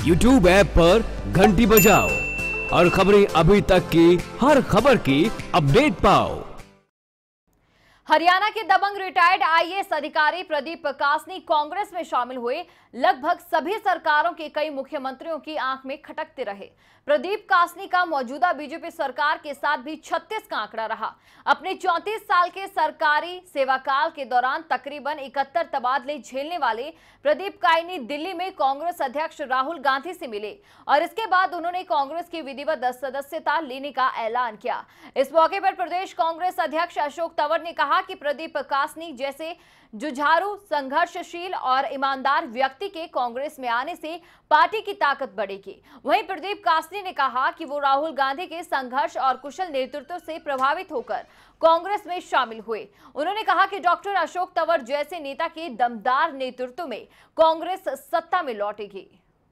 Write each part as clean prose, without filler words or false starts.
YouTube app पर घंटी बजाओ और खबरें अभी तक की हर खबर की अपडेट पाओ। हरियाणा के दबंग रिटायर्ड आईएएस अधिकारी प्रदीप कासनी कांग्रेस में शामिल हुए। लगभग सभी सरकारों के कई मुख्यमंत्रियों की आंख में खटकते रहे। प्रदीप कासनी का मौजूदा बीजेपी सरकार के साथ भी 36 का आंकड़ा रहा। अपने 34 साल के सरकारी सेवाकाल के दौरान तकरीबन 71 तबादले झेलने वाले प्रदीप कासनी दिल्ली में कांग्रेस अध्यक्ष राहुल गांधी से मिले और इसके बाद उन्होंने कांग्रेस की विधिवत सदस्यता लेने का ऐलान किया। इस मौके पर प्रदेश कांग्रेस अध्यक्ष अशोक तंवर ने कहा कि प्रदीप कासनी जैसे जुझारू, संघर्षशील और ईमानदार व्यक्ति के कांग्रेस में आने से पार्टी की ताकत बढ़ेगी। वहीं प्रदीप कासनी ने कहा कि वो राहुल गांधी के संघर्ष और कुशल नेतृत्व से प्रभावित होकर कांग्रेस में शामिल हुए। उन्होंने कहा कि डॉक्टर अशोक तंवर जैसे नेता के दमदार नेतृत्व में कांग्रेस सत्ता में लौटेगी।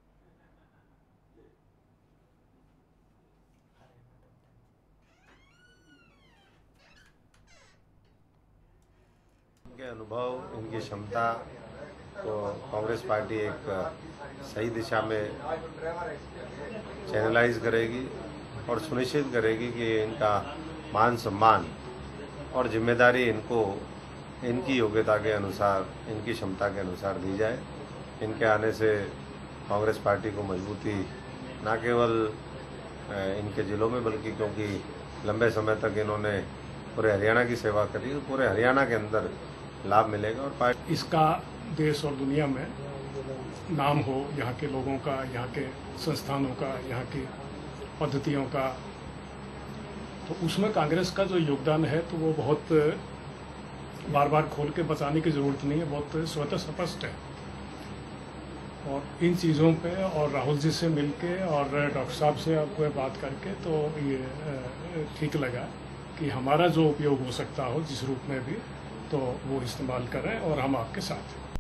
इनके अनुभव, इनकी क्षमता को कांग्रेस पार्टी एक सही दिशा में चैनलाइज करेगी और सुनिश्चित करेगी कि इनका मान सम्मान और जिम्मेदारी इनको इनकी योग्यता के अनुसार, इनकी क्षमता के अनुसार दी जाए। इनके आने से कांग्रेस पार्टी को मजबूती न केवल इनके जिलों में बल्कि क्योंकि लंबे समय तक इन्होंने पूरे हरियाणा की सेवा करी, तो पूरे हरियाणा के अंदर लाभ मिलेगा और पार्टी इसका देश और दुनिया में नाम हो, यहाँ के लोगों का, यहाँ के संस्थानों का, यहाँ की पद्धतियों का, तो उसमें कांग्रेस का जो योगदान है तो वो बहुत बार बार खोल के बताने की ज़रूरत नहीं है, बहुत स्वतः स्पष्ट है। और इन चीज़ों पे और राहुल जी से मिलके और डॉक्टर साहब से आपको बात करके तो ये ठीक लगा कि हमारा जो उपयोग हो सकता हो जिस रूप में भी, तो वो इस्तेमाल करें और हम आपके साथ हैं।